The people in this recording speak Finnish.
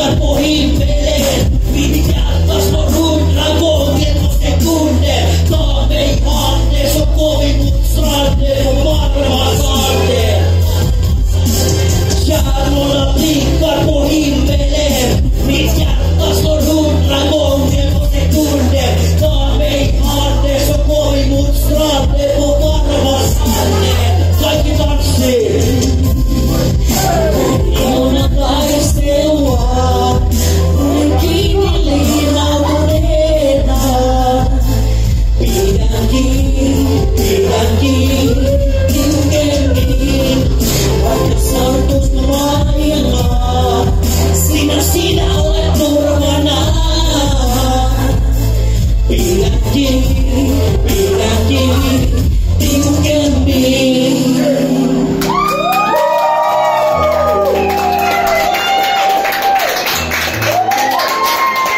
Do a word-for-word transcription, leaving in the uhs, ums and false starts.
blickar på himmelen. Mitt hjärta slår hundra gånger på sekunder. Ta mig i handen så går vi mot stranden och varma sanden. Stjärnorna blickar på himmelen. Mitt hjärta slår hundra gånger på sekunder. Ta mig i handen så går vi mot stranden och varma sanden. Kaikki tanssii. Ilona taistelua, kuin kiinni liinautuneena. Pidän kiinni, pidän kiinni, tiukemmin. Vaikka sautusta maailmaa, sinä, sinä olet turvana. Pidän kiinni, pidän kiinni, tiukemmin.